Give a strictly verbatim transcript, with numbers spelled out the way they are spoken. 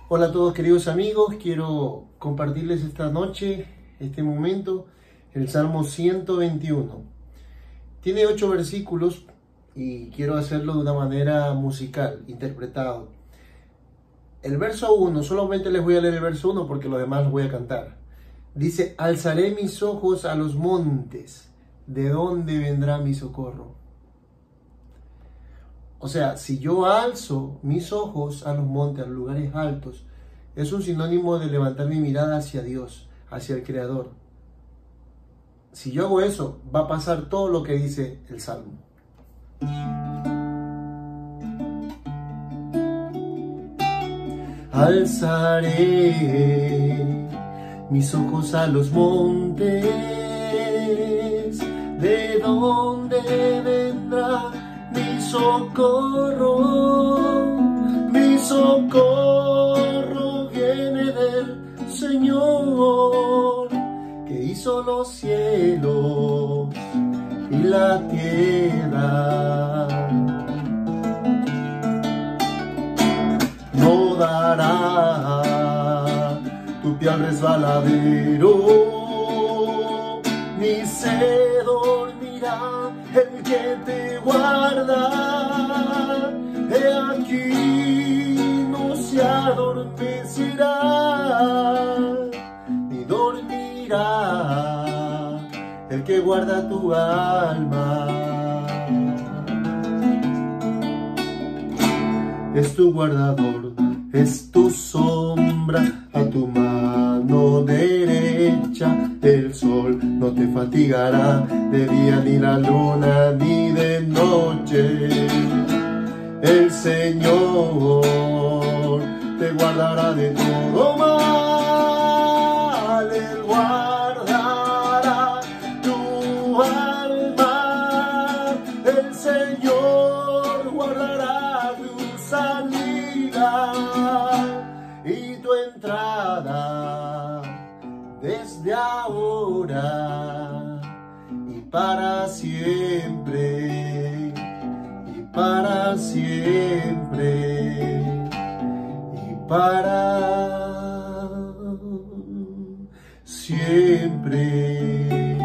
Hola a todos queridos amigos, quiero compartirles esta noche, este momento, el Salmo ciento veintiuno. Tiene ocho versículos y quiero hacerlo de una manera musical, interpretado. El verso uno, solamente les voy a leer el verso uno porque lo demás los voy a cantar. Dice, alzaré mis ojos a los montes, ¿de dónde vendrá mi socorro? O sea, si yo alzo mis ojos a los montes, a los lugares altos, es un sinónimo de levantar mi mirada hacia Dios, hacia el Creador. Si yo hago eso, va a pasar todo lo que dice el Salmo. Alzaré mis ojos a los montes, ¿de dónde vendrá mi socorro? Mi socorro viene del Señor, que hizo los cielos y la tierra. No dará tu pie al resbaladero, ni se dormirá el que te guarda. He aquí no se adormecerá, ni dormirá el que guarda tu alma. Es tu guardador, es tu sombra a tu mano derecha. El sol no te fatigará de día, ni la luna, ni de noche. El Señor te guardará de todo mal. Él guardará tu alma. El Señor guardará tu salida y tu entrada desde ahora y para siempre, y para siempre, y para siempre.